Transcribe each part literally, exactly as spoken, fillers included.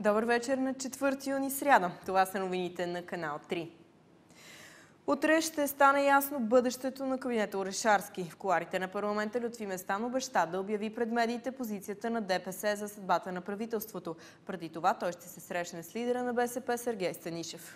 Добър вечер на четвърти юни, сряда. Това са новините на канал три. Утре ще стане ясно бъдещето на кабинета Орешарски. В кулоарите на парламента Лютви Местан обеща да обяви пред медиите позицията на ДПС за съдбата на правителството. Преди това той ще се срещне с лидера на БСП Сергей Станишев.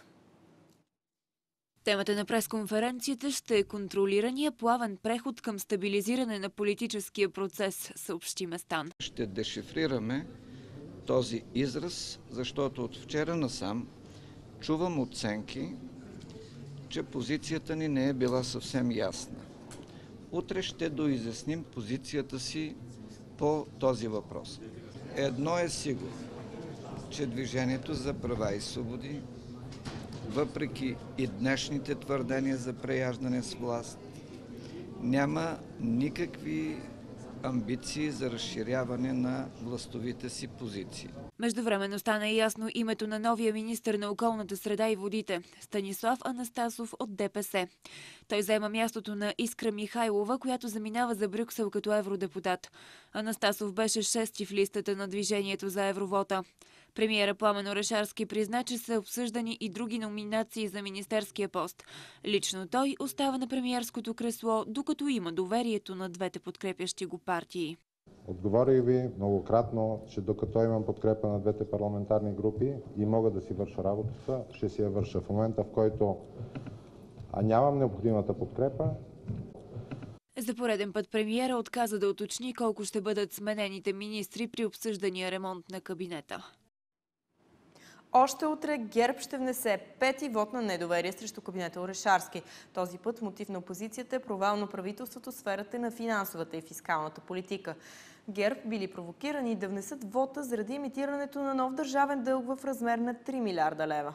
Темата на пресконференцията ще е контролирания плавен преход към стабилизиране на политическия процес, съобщи Местан. Ще дешифрираме този израз, защото от вчера насам чувам оценки, че позицията ни не е била съвсем ясна. Утре ще доизясним позицията си по този въпрос. Едно е сигурно, че Движението за права и свободи, въпреки и днешните твърдения за преяждане с власт, няма никакви амбиции за разширяване на властовите си позиции. Междувременно стана ясно името на новия министър на околната среда и водите – Станислав Анастасов от ДПС. Той заема мястото на Искра Михайлова, която заминава за Брюксел като евродепутат. Анастасов беше шести в листата на Движението за евровота. Премиера Пламен Орешарски призна, че са обсъждани и други номинации за министерския пост. Лично той остава на премиерското кресло, докато има доверието на двете подкрепящи го партии. Отговорих ви многократно, че докато имам подкрепа на двете парламентарни групи и мога да си върша работата, ще си я върша. В момента, в който а нямам необходимата подкрепа. За пореден път премиера отказа да уточни колко ще бъдат сменените министри при обсъждания ремонт на кабинета. Още утре ГЕРБ ще внесе пети вод на недоверие срещу кабинета Орешарски. Този път мотив на опозицията е провал на правителството в сферата на финансовата и фискалната политика. ГЕРБ били провокирани да внесат вота заради имитирането на нов държавен дълг в размер на три милиарда лева.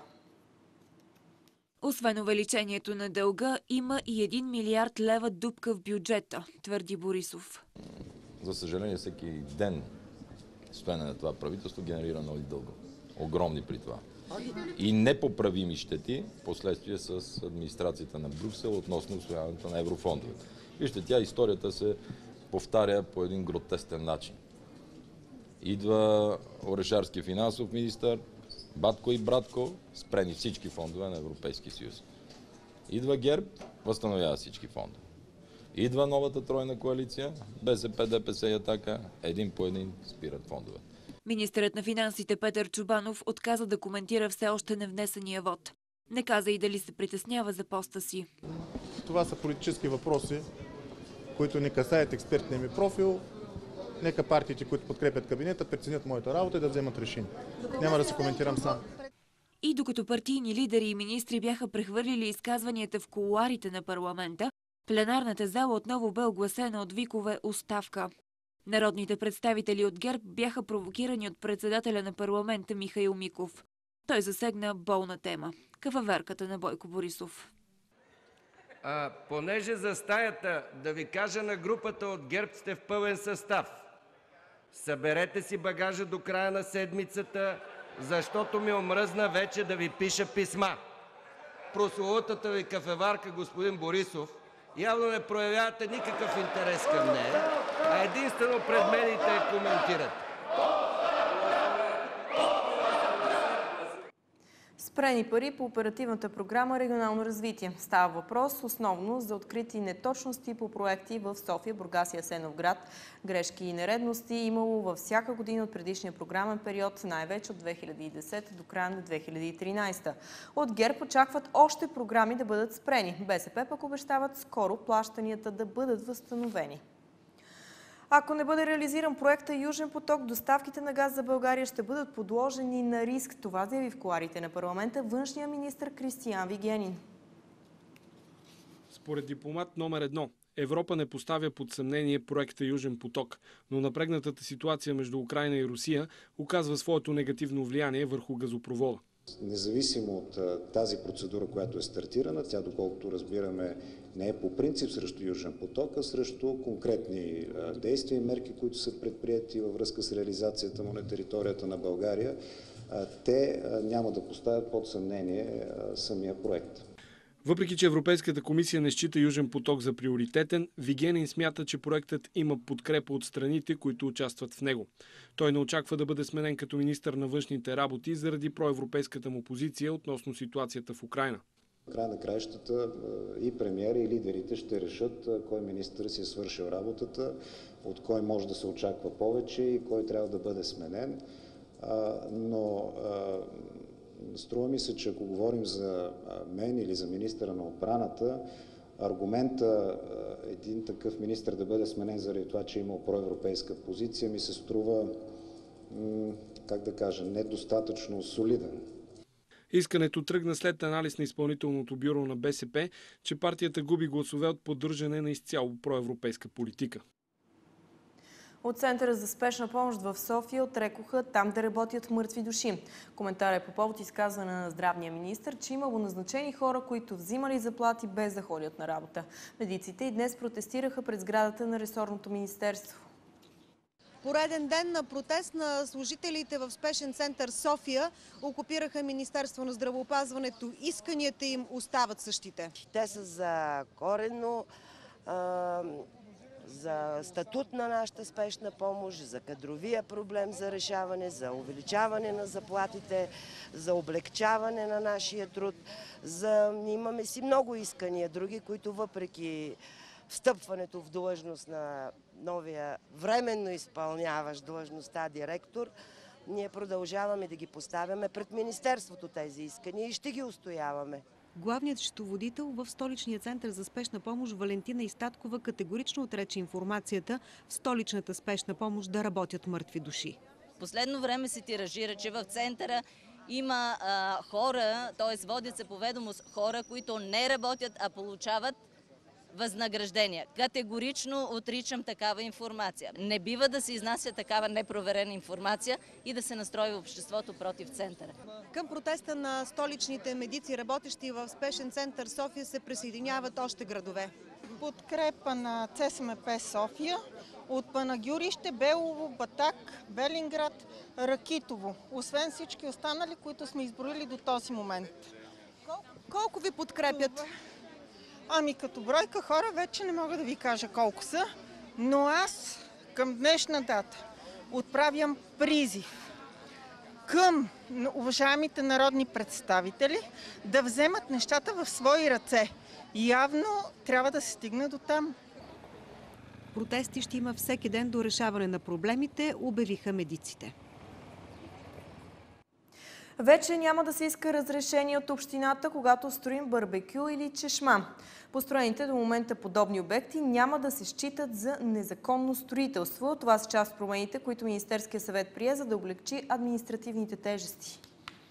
Освен увеличението на дълга, има и един милиард лева дупка в бюджета, твърди Борисов. За съжаление, всеки ден стоене на това правителство генерира нови дългове. Огромни при това. И непоправими щети, последствие с администрацията на Брюксел относно усвояването на еврофондове. Вижте, тя историята се повтаря по един гротесен начин. Идва Орешарски финансов министър, батко и братко, спрени всички фондове на Европейския съюз. Идва ГЕРБ, възстановява всички фондове. Идва новата тройна коалиция, БСП, ДПС и Атака, един по един спират фондове. Министърът на финансите Петър Чобанов отказа да коментира все още невнесения вод. Не каза и дали се притеснява за поста си. Това са политически въпроси, които не касаят експертния ми профил. Нека партиите, които подкрепят кабинета, преценят моята работа и да вземат решение. Няма да се коментирам сам. И докато партийни лидери и министри бяха прехвърлили изказванията в кулоарите на парламента, пленарната зала отново бе огласена от викове «Оставка». Народните представители от ГЕРБ бяха провокирани от председателя на парламента Михаил Миков. Той засегна болна тема – кафеверката на Бойко Борисов. А, понеже за стаята, да ви кажа на групата от ГЕРБ, сте в пълен състав. Съберете си багажа до края на седмицата, защото ми омръзна вече да ви пиша писма. Прословутата ви кафеварка, господин Борисов, явно не проявявате никакъв интерес към нея, а единствено пред медиите я коментирате. Спрени пари по оперативната програма «Регионално развитие». Става въпрос основно за открити неточности по проекти в София, Бургас и Асеновград. Грешки и нередности имало във всяка година от предишния програмен период, най-вече от две хиляди и десета до края на две хиляди и тринадесета. От ГЕРБ очакват още програми да бъдат спрени. БСП пък обещават скоро плащанията да бъдат възстановени. Ако не бъде реализиран проекта Южен поток, доставките на газ за България ще бъдат подложени на риск. Това заяви в кулоарите на парламента външния министър Кристиан Вигенин. Според дипломат номер едно, Европа не поставя под съмнение проекта Южен поток, но напрегнатата ситуация между Украйна и Русия оказва своето негативно влияние върху газопровода. Независимо от тази процедура, която е стартирана, тя, доколкото разбираме, не е по принцип срещу Южен поток, а срещу конкретни действия и мерки, които са предприети във връзка с реализацията му на територията на България, те няма да поставят под съмнение самия проект. Въпреки че Европейската комисия не счита Южен поток за приоритетен, Вигенин смята, че проектът има подкрепа от страните, които участват в него. Той не очаква да бъде сменен като министър на външните работи заради проевропейската му позиция относно ситуацията в Украйна. В края на краищата и премиера, и лидерите ще решат кой министър си е свършил работата, от кой може да се очаква повече и кой трябва да бъде сменен. Но струва ми се, че ако говорим за мен или за министъра на отбраната, аргумента един такъв министър да бъде сменен заради това, че е имал проевропейска позиция, ми се струва, как да кажа, недостатъчно солиден. Искането тръгна след анализ на изпълнителното бюро на БСП, че партията губи гласове от поддържане на изцяло проевропейска политика. От Центъра за спешна помощ в София отрекоха там да работят мъртви души. Коментар е по повод изказване на здравния министър, че имало назначени хора, които взимали заплати без да ходят на работа. Медиците и днес протестираха пред сградата на ресорното министерство. Пореден ден на протест на служителите в спешен център София окупираха Министерство на здравеопазването. Исканията им остават същите. Те са за коренно, а, за статут на нашата спешна помощ, за кадровия проблем за решаване, за увеличаване на заплатите, за облегчаване на нашия труд. За... Имаме си много искания, други, които въпреки встъпването в длъжност на новия временно изпълняващ длъжността директор, ние продължаваме да ги поставяме пред Министерството тези искания и ще ги устояваме. Главният счетоводител в столичния център за спешна помощ Валентина Истаткова категорично отрече информацията в столичната спешна помощ да работят мъртви души. Последно време се тиражира, че в центъра има а, хора, т.е. водят се по ведомост хора, които не работят, а получават възнаграждения. Категорично отричам такава информация. Не бива да се изнася такава непроверена информация и да се настрои обществото против центъра. Към протеста на столичните медици, работещи в спешен център София, се присъединяват още градове. Подкрепа на ЦСМП София от Панагюрище, Белово, Батак, Велинград, Ракитово. Освен всички останали, които сме изброили до този момент. Колко, колко ви подкрепят? Ами като бройка хора вече не мога да ви кажа колко са, но аз към днешна дата отправям призив към уважаемите народни представители да вземат нещата в свои ръце. Явно трябва да се стигне до там. Протести ще има всеки ден до решаване на проблемите, обявиха медиците. Вече няма да се иска разрешение от общината, когато строим барбекю или чешма. Построените до момента подобни обекти няма да се считат за незаконно строителство. Това са част от промените, които Министерския съвет прие, за да облегчи административните тежести.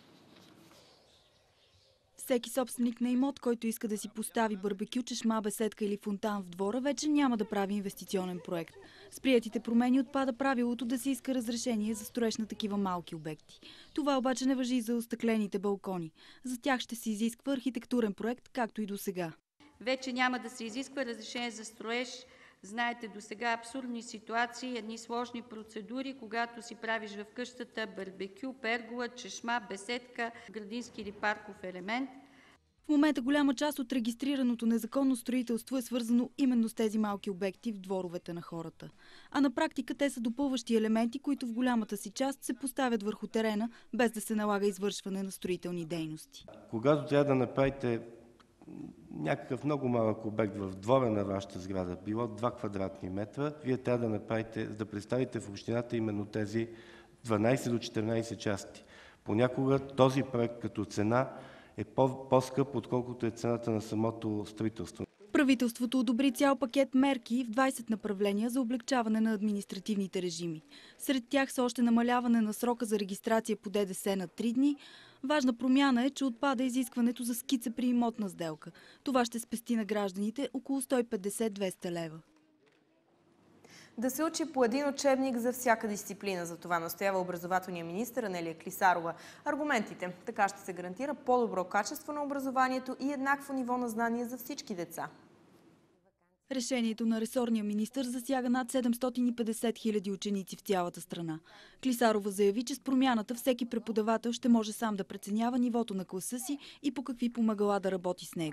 Всеки собственик на имот, който иска да си постави барбекю, чешма, беседка или фонтан в двора, вече няма да прави инвестиционен проект. С приетите промени отпада правилото да се иска разрешение за строеж на такива малки обекти. Това обаче не важи за остъклените балкони. За тях ще се изисква архитектурен проект, както и до сега. Вече няма да се изисква разрешение за строеж. Знаете, до сега абсурдни ситуации, едни сложни процедури, когато си правиш в къщата барбекю, пергола, чешма, беседка, градински или парков елемент. В момента голяма част от регистрираното незаконно строителство е свързано именно с тези малки обекти в дворовете на хората. А на практика те са допълващи елементи, които в голямата си част се поставят върху терена, без да се налага извършване на строителни дейности. Когато трябва да направите някакъв много малък обект в двора на вашата сграда, било два квадратни метра, вие трябва да направите, да представите в общината именно тези дванайсет до четиринайсет части. Понякога този проект като цена е по-скъп, отколкото е цената на самото строителство. Правителството одобри цял пакет мерки в двайсет направления за облегчаване на административните режими. Сред тях са още намаляване на срока за регистрация по ДДС на три дни. Важна промяна е, че отпада изискването за скица при имотна сделка. Това ще спести на гражданите около сто и петдесет до двеста лева. Да се учи по един учебник за всяка дисциплина. За това настоява образователния министър Анелия Клисарова. Аргументите: така ще се гарантира по-добро качество на образованието и еднакво ниво на знание за всички деца. Решението на ресорния министър засяга над седемстотин и петдесет хиляди ученици в цялата страна. Клисарова заяви, че с промяната всеки преподавател ще може сам да преценява нивото на класа си и по какви помагала да работи с него.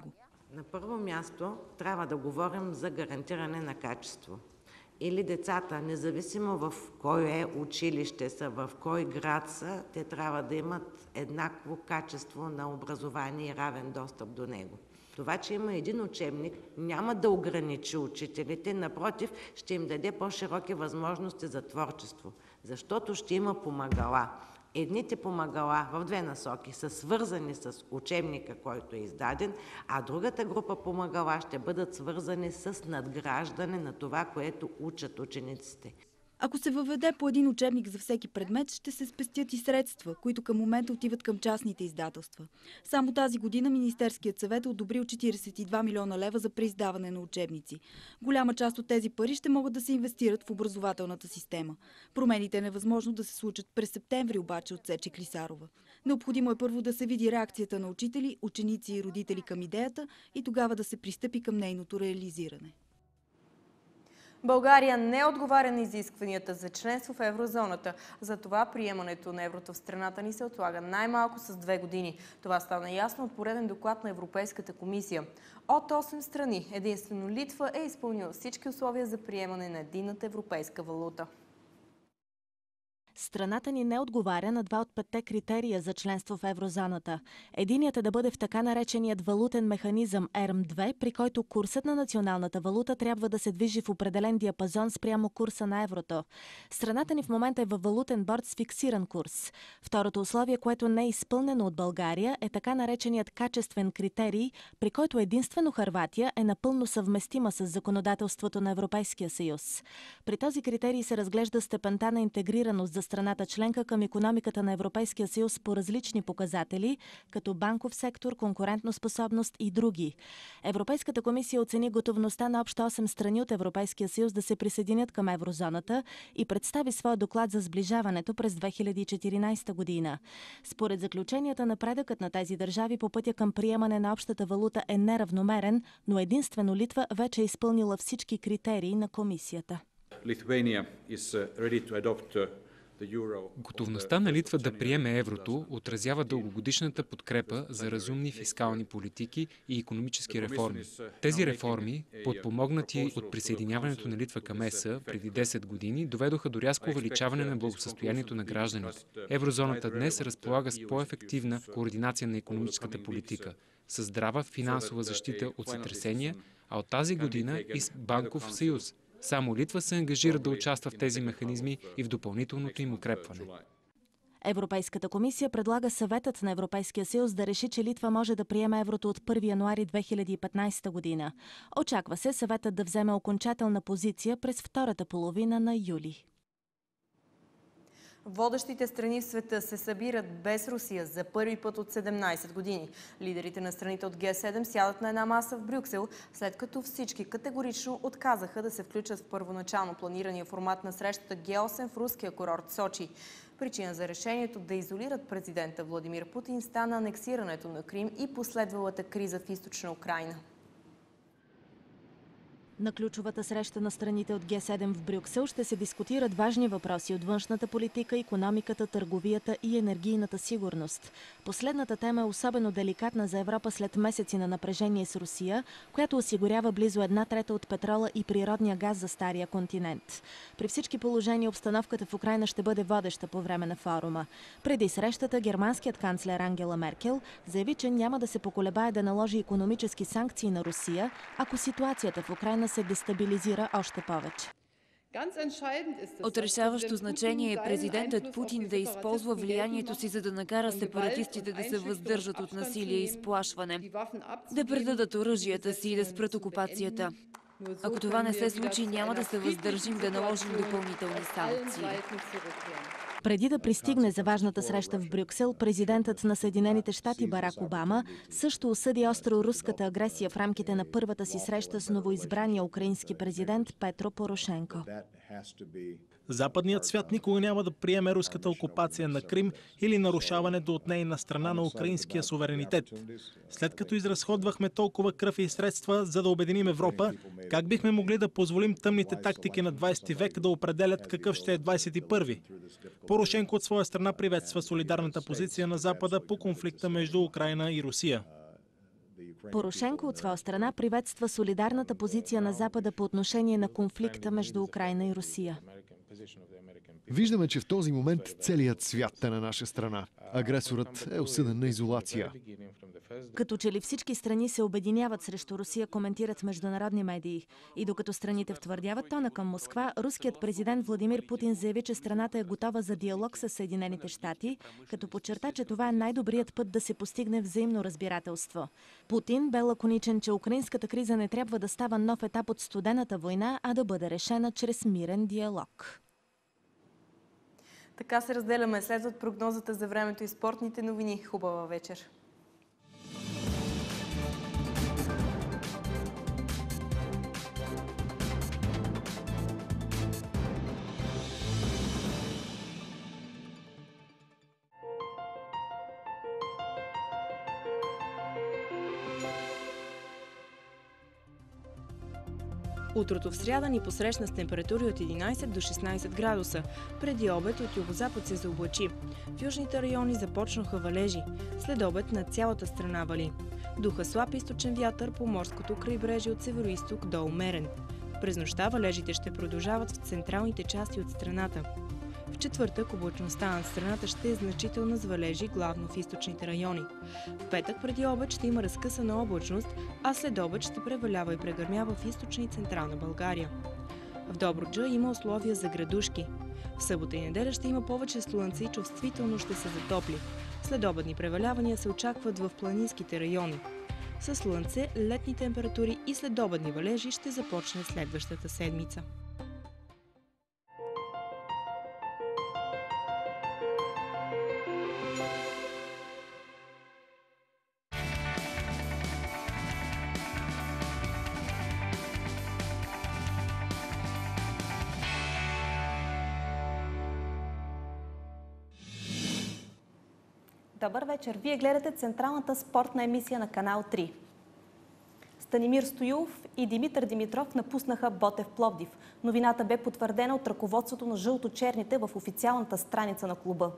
На първо място трябва да говорим за гарантиране на качество. Или децата, независимо в кое училище са, в кой град са, те трябва да имат еднакво качество на образование и равен достъп до него. Това, че има един учебник, няма да ограничи учителите, напротив, ще им даде по-широки възможности за творчество, защото ще има помагала. Едните помагала в две насоки са свързани с учебника, който е издаден, а другата група помагала ще бъдат свързани с надграждане на това, което учат учениците. Ако се въведе по един учебник за всеки предмет, ще се спестят и средства, които към момента отиват към частните издателства. Само тази година Министерският съвет е одобрил четиридесет и два милиона лева за преиздаване на учебници. Голяма част от тези пари ще могат да се инвестират в образователната система. Промените е невъзможно да се случат през септември, обаче, отсече Клисарова. Необходимо е първо да се види реакцията на учители, ученици и родители към идеята и тогава да се пристъпи към нейното реализиране. България не отговаря на изискванията за членство в еврозоната. Затова приемането на еврото в страната ни се отлага най-малко с две години. Това стана ясно от пореден доклад на Европейската комисия. От осем страни, единствено Литва е изпълнила всички условия за приемане на единната европейска валута. Страната ни не отговаря на два от петте критерия за членство в еврозоната. Единият е да бъде в така нареченият валутен механизъм Е Р М две, при който курсът на националната валута трябва да се движи в определен диапазон спрямо курса на еврото. Страната ни в момента е във валутен борд с фиксиран курс. Второто условие, което не е изпълнено от България, е така нареченият качествен критерий, при който единствено Хърватия е напълно съвместима с законодателството на Европейския съюз. При този критерий се разглежда степента на интегрираност за страната членка към икономиката на Европейския съюз по различни показатели, като банков сектор, конкурентоспособност и други. Европейската комисия оцени готовността на общо осем страни от Европейския съюз да се присъединят към еврозоната и представи своя доклад за сближаването през две хиляди и четиринадесета година. Според заключенията, напредъкът на тези държави по пътя към приемане на общата валута е неравномерен, но единствено Литва вече е изпълнила всички критерии на комисията. Готовността на Литва да приеме еврото отразява дългогодишната подкрепа за разумни фискални политики и икономически реформи. Тези реформи, подпомогнати от присъединяването на Литва към Е С преди десет години, доведоха до рязко увеличаване на благосъстоянието на гражданите. Еврозоната днес разполага с по-ефективна координация на икономическата политика, с здрава финансова защита от сътресения, а от тази година и с банков съюз. Само Литва се ангажира да участва в тези механизми и в допълнителното им укрепване. Европейската комисия предлага Съветът на Европейския съюз да реши, че Литва може да приеме еврото от първи януари две хиляди и петнадесета година. Очаква се Съветът да вземе окончателна позиция през втората половина на юли. Водещите страни в света се събират без Русия за първи път от седемнадесет години. Лидерите на страните от Г седем сядат на една маса в Брюксел, след като всички категорично отказаха да се включат в първоначално планирания формат на срещата Г осем в руския курорт Сочи. Причина за решението да изолират президента Владимир Путин стана анексирането на Крим и последвалата криза в източна Украйна. На ключовата среща на страните от Г седем в Брюксел ще се дискутират важни въпроси от външната политика, икономиката, търговията и енергийната сигурност. Последната тема е особено деликатна за Европа след месеци на напрежение с Русия, която осигурява близо една трета от петрола и природния газ за стария континент. При всички положения обстановката в Украйна ще бъде водеща по време на форума. Преди срещата германският канцлер Ангела Меркел заяви, че няма да се поколебае да наложи икономически санкции на Русия, ако ситуацията в Украйна се дестабилизира още повече. От решаващо значение е президентът Путин да използва влиянието си, за да накара сепаратистите да се въздържат от насилие и сплашване, да предадат оръжията си и да спрат окупацията. Ако това не се случи, няма да се въздържим да наложим допълнителни санкции. Преди да пристигне за важната среща в Брюксел, президентът на Съединените щати Барак Обама също осъди остро руската агресия в рамките на първата си среща с новоизбрания украински президент Петро Порошенко. Западният свят никога няма да приеме руската окупация на Крим или нарушаването от нейна страна на украинския суверенитет. След като изразходвахме толкова кръв и средства, за да обединим Европа, как бихме могли да позволим тъмните тактики на двадесети век да определят какъв ще е двадесет и първи? Порошенко от своя страна приветства солидарната позиция на Запада по конфликта между Украйна и Русия. Порошенко от своя страна приветства солидарната позиция на Запада по отношение на конфликта между Украйна и Русия. Виждаме, че в този момент целият свят е на наша страна. Агресорът е осъден на изолация. Като че ли всички страни се обединяват срещу Русия, коментират международни медии. И докато страните втвърдяват тона към Москва, руският президент Владимир Путин заяви, че страната е готова за диалог с Съединените щати, като подчерта, че това е най-добрият път да се постигне взаимно разбирателство. Путин бе лаконичен, че украинската криза не трябва да става нов етап от студената война, а да бъде решена чрез мирен диалог. Така се разделяме. Следват прогнозата за времето и спортните новини. Хубава вечер! Утрото в сряда ни посрещна с температури от единайсет до шестнайсет градуса. Преди обед от югозапад се заоблачи. В южните райони започнаха валежи. След обед над цялата страна вали. Духа слаб източен вятър по морското крайбрежие от североизток до умерен. През нощта валежите ще продължават в централните части от страната. В четвъртък облачността над страната ще е значителна с валежи, главно в източните райони. В петък преди обед ще има разкъсана облачност, а след обед ще превалява и прегърмява в източна и централна България. В Добруджа има условия за градушки. В събота и неделя ще има повече слънце и чувствително ще се затопли. Следобедни превалявания се очакват в планинските райони. Със слънце, летни температури и следобедни валежи ще започне следващата седмица. Добър вечер! Вие гледате централната спортна емисия на Канал три. Станимир Стоилов и Димитър Димитров напуснаха Ботев Пловдив. Новината бе потвърдена от ръководството на жълто-черните в официалната страница на клуба.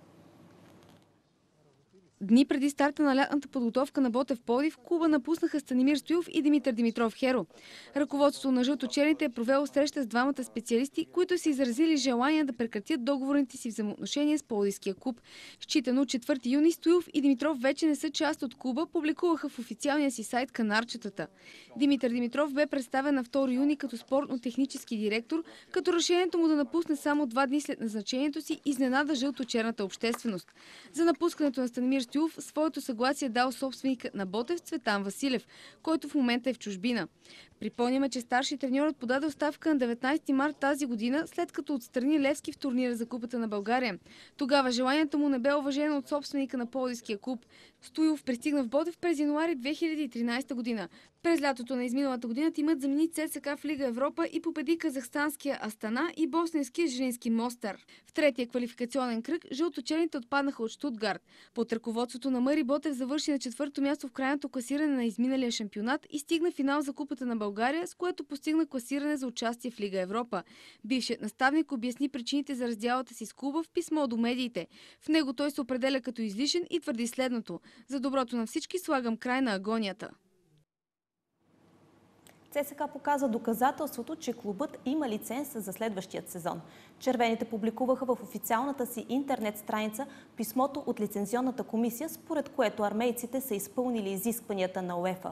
Дни преди старта на лятната подготовка на Ботев Пловдив, клуба напуснаха Станимир Стоилов и Димитър Димитров Херо. Ръководството на жълто-черните е провело среща с двамата специалисти, които са изразили желание да прекратят договорните си взаимоотношения с Пловдивския клуб. Считано от четвърти юни Стоилов и Димитров вече не са част от клуба, публикуваха в официалния си сайт канарчетата. Димитър Димитров бе представен на втори юни като спортно-технически директор, като решението му да напусне само два дни след назначението си изненада жълто-черната общественост. За напускането на Станимир Стоилов своето съгласие дал собственикът на Ботев Цветан Василев, който в момента е в чужбина. Припомняме, че старши треньорът подаде оставка на деветнайсети март тази година, след като отстрани Левски в турнира за Купата на България. Тогава желанието му не бе уважено от собственика на Пловдивския клуб. Стоилов пристигна в Ботев през януари две хиляди и тринайсета година. През лятото на изминалата година тимът замени ЦСКА в Лига Европа и победи казахстанския Астана и босненския Жилински Мостар. В третия квалификационен кръг жълточерните отпаднаха от Штутгарт. Под ръководството на Мари Ботев завърши на четвърто място в крайното класиране на изминалия шампионат и стигна финал за Купата на България, с което постигна класиране за участие в Лига Европа. Бившият наставник обясни причините за раздялата си с клуба в писмо до медиите. В него той се определя като излишен и твърди следното: за доброто на всички слагам край на агонията. ЦСКА показа доказателството, че клубът има лиценз за следващият сезон. Червените публикуваха в официалната си интернет страница писмото от лицензионната комисия, според което армейците са изпълнили изискванията на УЕФА.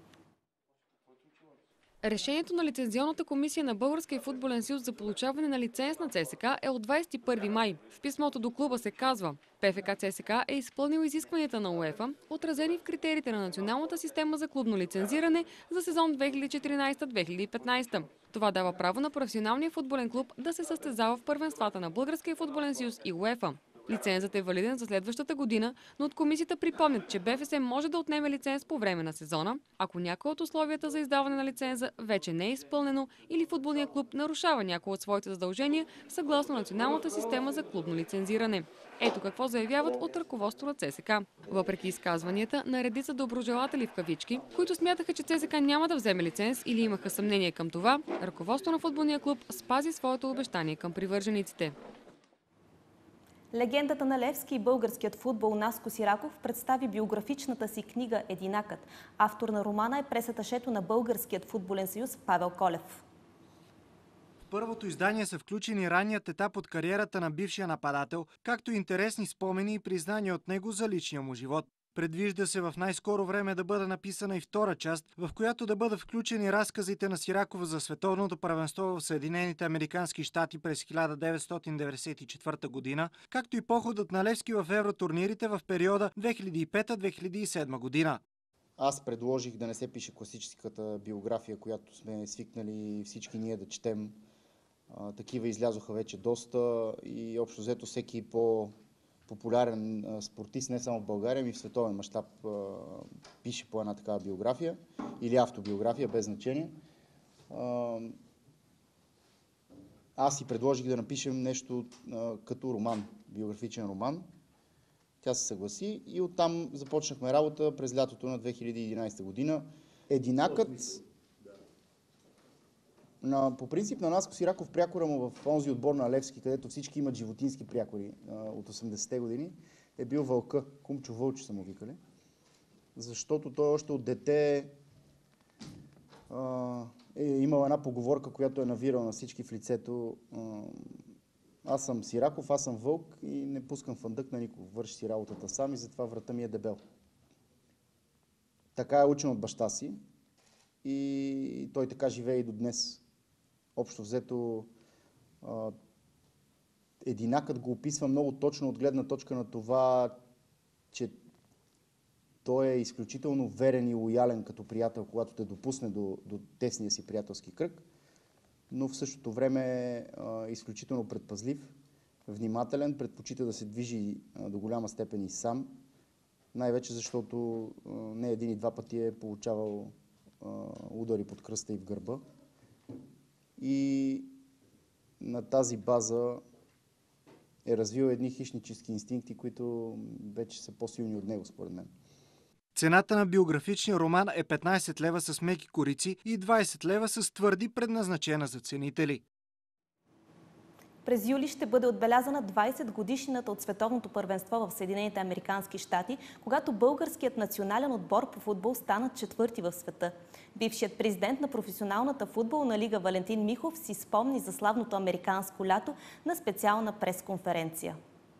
Решението на лицензионната комисия на Българския футболен съюз за получаване на лиценз на ЦСКА е от двайсет и първи май. В писмото до клуба се казва: ПФК ЦСКА е изпълнил изискванията на УЕФА, отразени в критериите на националната система за клубно лицензиране за сезон две хиляди и четиринайсета - две хиляди и петнайсета. Това дава право на професионалния футболен клуб да се състезава в първенствата на Българския футболен съюз и УЕФА. Лицензът е валиден за следващата година, но от комисията припомнят, че БФС може да отнеме лиценз по време на сезона, ако някои от условията за издаване на лиценза вече не е изпълнено или футболният клуб нарушава някои от своите задължения съгласно националната система за клубно лицензиране. Ето какво заявяват от ръководство на ЦСКА. Въпреки изказванията на редица доброжелатели в кавички, които смятаха, че ЦСКА няма да вземе лиценз или имаха съмнение към това, ръководството на футболния клуб спази своето обещание към привържениците. Легендата на Левски и българският футбол Наско Сираков представи биографичната си книга «Единакът». Автор на романа е пресаташето на Българският футболен съюз Павел Колев. В първото издание са включени ранният етап от кариерата на бившия нападател, както и интересни спомени и признания от него за личния му живот. Предвижда се в най-скоро време да бъде написана и втора част, в която да бъдат включени разказите на Сираков за световното първенство в Съединените американски щати през хиляда деветстотин деветдесет и четвърта година, както и походът на Левски в евротурнирите в периода две хиляди и пета - две хиляди и седма година. Аз предложих да не се пише класическата биография, която сме свикнали всички ние да четем. А, такива излязоха вече доста и общо взето всеки по популярен спортист, не само в България, ами в световен мащаб пише по една такава биография или автобиография, без значение. Аз си предложих да напишем нещо като роман, биографичен роман. Тя се съгласи и оттам започнахме работа през лятото на две хиляди и единадесета година. Единакът, на, по принцип на Наско Сираков прякора му в онзи отбор на Левски, където всички имат животински прякори а, от осемдесетте години, е бил Вълка. Кумчо Вълчо са му викали. Защото той още от дете а, е имал една поговорка, която е навирала на всички в лицето. А, аз съм Сираков, аз съм вълк и не пускам фандък на никого. Върши си работата сам и затова врата ми е дебел. Така е учен от баща си и той така живее и до днес. Общо взето, Единакът го описва много точно от гледна точка на това, че той е изключително верен и лоялен като приятел, когато те допусне до, до тесния си приятелски кръг, но в същото време е изключително предпазлив, внимателен, предпочита да се движи до голяма степен и сам, най-вече защото не един и два пъти е получавал удари под кръста и в гърба. И на тази база е развил едни хищнически инстинкти, които вече са по-силни от него, според мен. Цената на биографичния роман е петнадесет лева с меки корици и двадесет лева с твърди, предназначена за ценители. През юли ще бъде отбелязана двадесет годишнината от световното първенство в Съединените американски щати, когато българският национален отбор по футбол стана четвърти в света. Бившият президент на професионалната футболна лига Валентин Михов си спомни за славното американско лято на специална пресконференция.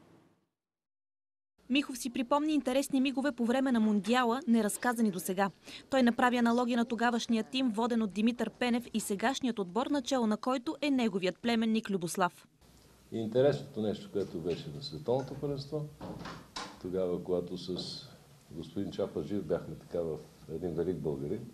Михов си припомни интересни мигове по време на Мундиала, неразказани до сега. Той направи аналогия на тогавашния тим, воден от Димитър Пенев и сегашният отбор, начало на който е неговият племенник Любослав. И интересното нещо, което беше на световното първенство, тогава, когато с господин Чападжиев бяхме така в един велик българин,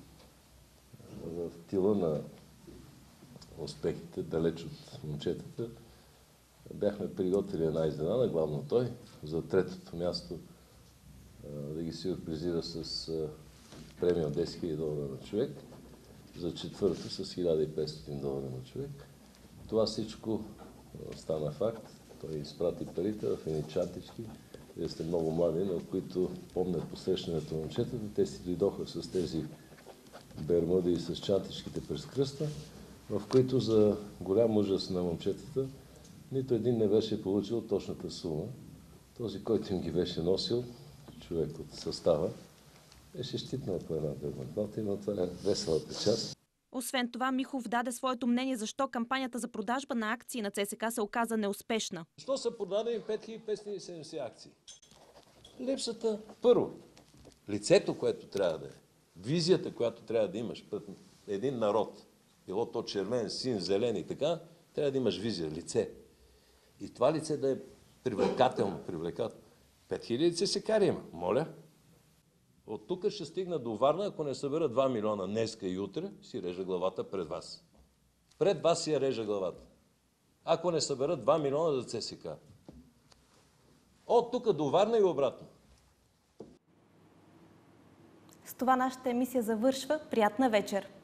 в тила на успехите, далеч от момчетата, бяхме приготвили една изненада, главно той, за третото място да ги сюрпризира с премия от десет хиляди долара на човек, за четвърто с хиляда и петстотин долара на човек. Това всичко стана факт. Той изпрати парите в едни чантички. Вие сте много млади, но които помнят посрещането на момчетата. Те си дойдоха с тези бермуди и с чантичките през кръста, в които за голям ужас на момчетата нито един не беше получил точната сума. Този, който им ги беше носил, човек от състава, беше щитнал по една банкнота, но това е веселата част. Освен това, Михов даде своето мнение защо кампанията за продажба на акции на ЦСКА се оказа неуспешна. Защо са продадени пет хиляди петстотин и седемдесет акции? Липсата, първо, лицето, което трябва да е, визията, която трябва да имаш пред един народ, било то червен, син, зелен и така, трябва да имаш визия, лице. И това лице да е привлекателно, привлекателно. пет хиляди ЦСКА има, моля. От тук ще стигна до Варна, ако не събера два милиона днеска и утре, си режа главата пред вас. Пред вас си я режа главата. Ако не събера два милиона за ЦСКА. От тук до Варна и обратно. С това нашата емисия завършва. Приятна вечер!